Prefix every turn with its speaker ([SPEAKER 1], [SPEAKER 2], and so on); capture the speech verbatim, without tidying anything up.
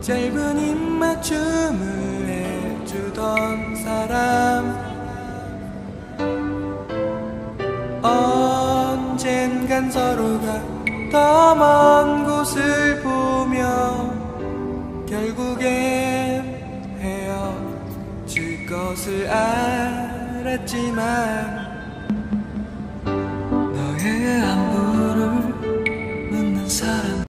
[SPEAKER 1] 짧은 입맞춤을 해주던 사람 언젠간 서로가 더 먼 곳을 보며 결국엔 헤어질 것을 알았지만